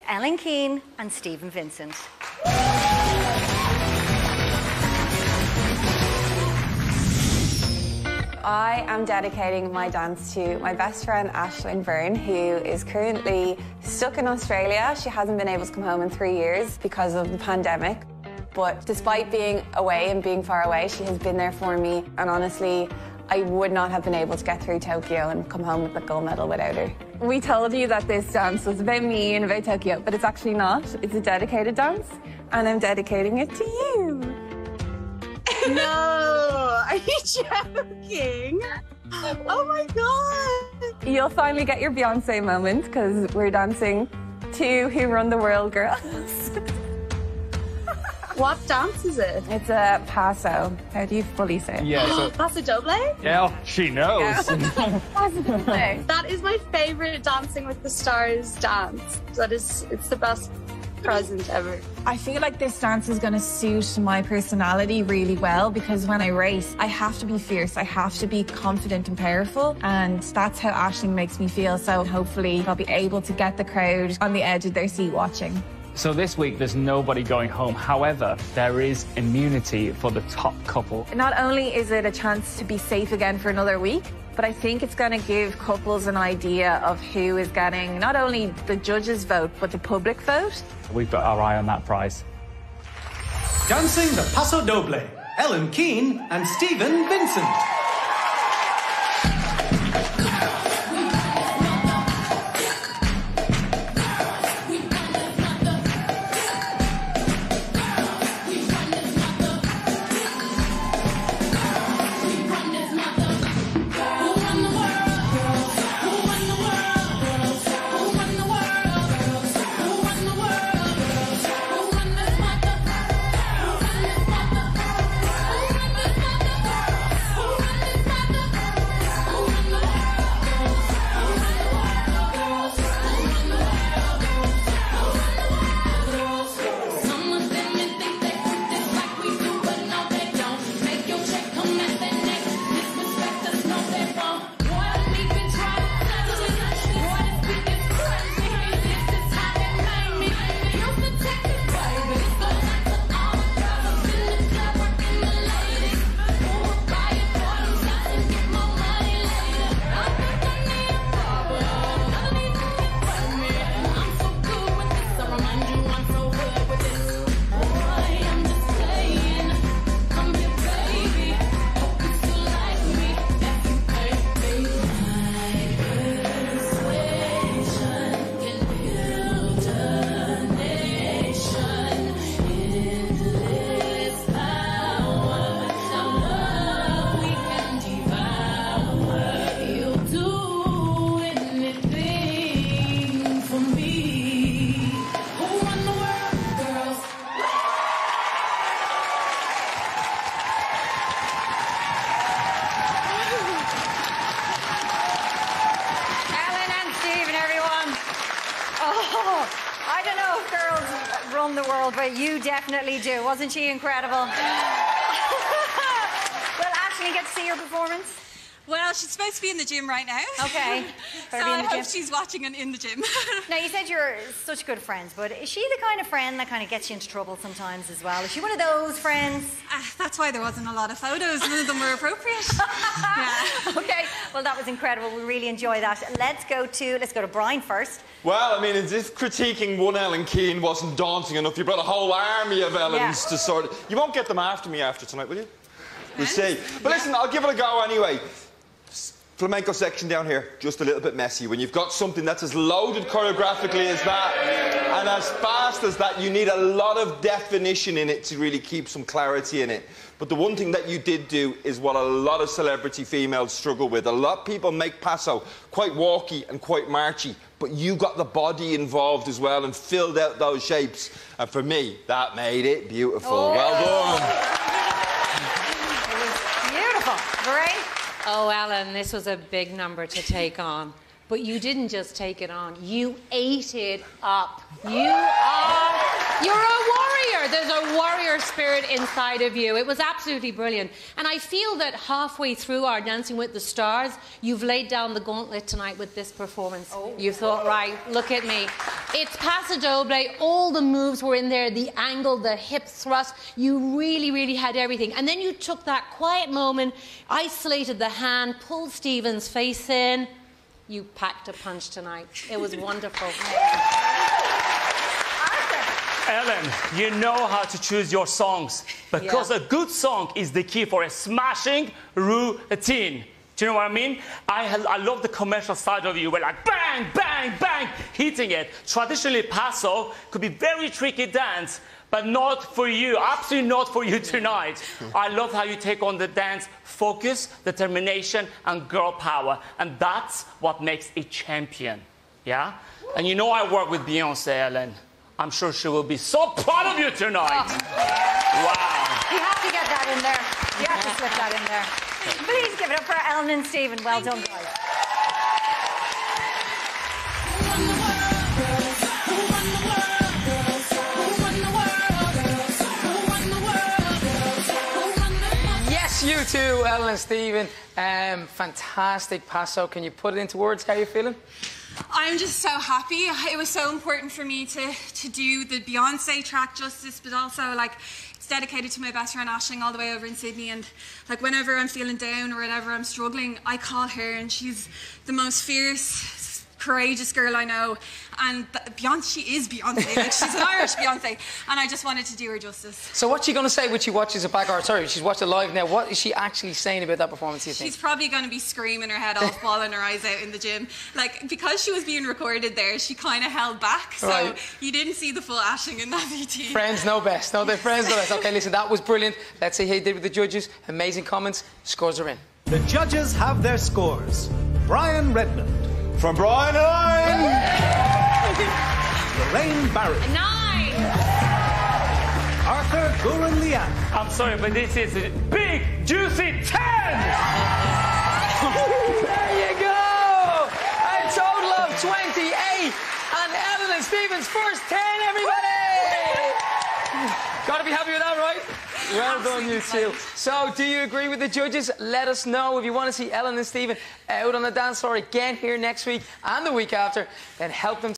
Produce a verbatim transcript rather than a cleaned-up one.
Ellen Keane and Stephen Vincent. I am dedicating my dance to my best friend Aisling Byrne, who is currently stuck in Australia. She hasn't been able to come home in three years because of the pandemic. But despite being away and being far away, she has been there for me. And honestly, I would not have been able to get through Tokyo and come home with the gold medal without her. We told you that this dance was about me and about Tokyo, but it's actually not. It's a dedicated dance, and I'm dedicating it to you. No, are you joking? Oh my God. You'll finally get your Beyonce moment because we're dancing to Who Run the World Girls. What dance is it? It's a paso. How do you fully say it? Yeah, so... Paso doble? Yeah, oh, she knows. Yeah. Paso doble. That is my favourite Dancing with the Stars dance. That is, it's the best present ever. I feel like this dance is going to suit my personality really well because when I race, I have to be fierce, I have to be confident and powerful, and that's how Aisling makes me feel. So hopefully I'll be able to get the crowd on the edge of their seat watching. So this week, there's nobody going home. However, there is immunity for the top couple. Not only is it a chance to be safe again for another week, but I think it's going to give couples an idea of who is getting not only the judges' vote, but the public vote. We've got our eye on that prize. Dancing the Paso Doble, Ellen Keane and Stephen Vincent. I don't know if girls run the world, but you definitely do. Wasn't she incredible? Well, Aisling, get to see your performance? Well, she's supposed to be in the gym right now. Okay. So I hope she's watching and in the gym. Now, you said you're such good friends, but is she the kind of friend that kind of gets you into trouble sometimes as well? Is she one of those friends? Uh, that's why there wasn't a lot of photos. None of them were appropriate. Yeah. Okay. Well, that was incredible. We really enjoy that. Let's go to let's go to Brian first. Well, I mean, as if critiquing one Ellen Keane wasn't daunting enough, you brought a whole army of Ellens yeah. to sort of... You won't get them after me after tonight, will you? We'll see. But listen, I'll give it a go anyway. Flamenco section down here, just a little bit messy. When you've got something that's as loaded choreographically as that and as fast as that, you need a lot of definition in it to really keep some clarity in it. But the one thing that you did do is what a lot of celebrity females struggle with. A lot of people make paso quite walky and quite marchy, but you got the body involved as well and filled out those shapes. And for me, that made it beautiful. Oh. Well done. It was beautiful. Great. Oh, Ellen, this was a big number to take on. But you didn't just take it on. You ate it up. You are... You're a warrior. spirit. There's a warrior spirit inside of you. It was absolutely brilliant. And I feel that halfway through our Dancing with the Stars, you've laid down the gauntlet tonight with this performance. Oh. You thought, right, look at me. It's Paso Doble. All the moves were in there, the angle, the hip thrust. You really, really had everything. And then you took that quiet moment, isolated the hand, pulled Stephen's face in. You packed a punch tonight. It was wonderful. Ellen, you know how to choose your songs because yeah. a good song is the key for a smashing routine. Do you know what I mean? I, I love the commercial side of you. We're like bang, bang, bang, hitting it. Traditionally, Paso could be very tricky dance, but not for you. Absolutely not for you tonight. I love how you take on the dance focus, determination, and girl power. And that's what makes a champion. Yeah? And you know I work with Beyonce, Ellen. I'm sure she will be so proud of you tonight. Oh. Wow. You have to get that in there. You have to slip that in there. Please give it up for Ellen and Stephen. Well done, guys. Yes, you too, Ellen and Stephen. Um, fantastic Paso. Can you put it into words? How are you feeling? I'm just so happy. It was so important for me to, to do the Beyonce track justice, but also, like, it's dedicated to my best friend Aisling all the way over in Sydney. And, like, whenever I'm feeling down or whenever I'm struggling, I call her, and she's the most fierce, courageous girl I know. And Beyonce, she is Beyonce. Like, she's an Irish Beyonce. And I just wanted to do her justice. So what's she going to say when she watches it back? Or, sorry, she's watched it live now. What is she actually saying about that performance, do you think? She's probably going to be screaming her head off, bawling her eyes out in the gym. Like, because she was being recorded there, she kind of held back. So right. You didn't see the full Aisling in that V T. Friends know best. No, they're friends know best. OK, listen, that was brilliant. Let's see how you did with the judges. Amazing comments. Scores are in. The judges have their scores. Brian Redmond. From Brian, Lorraine Barry. Nine. Arthur Guren-Liang. I'm sorry, but this is a big, juicy ten! There you go! A total of twenty-eight. And Ellen and Stephen's first ten, everybody! Gotta be happy with that, right? Well done, you two. So, do you agree with the judges? Let us know. If you want to see Ellen and Stephen out on the dance floor again here next week and the week after, then help them